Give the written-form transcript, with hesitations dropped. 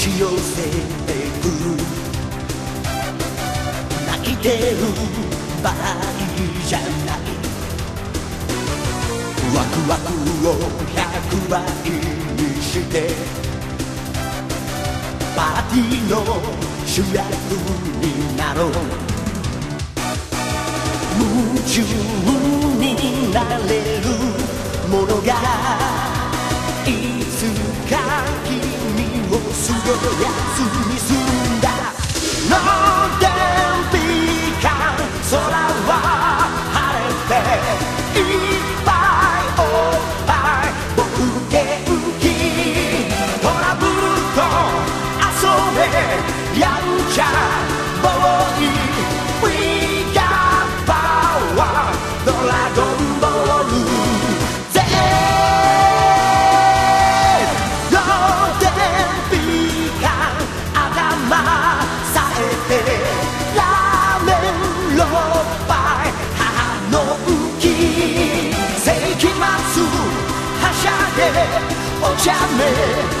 し寄せてくる泣いてる場合じゃないワクワクを100倍にしてパーティーの主役になろう夢中になれるものがいつか君をすごいやつにするんだの天日間空は晴れていっぱいおっぱい僕元気トラブルと遊べやんちゃボーイ We got power ドラゴンボール全の天日間頭さえてラーメン6杯母の浮き世紀末はしゃげお茶目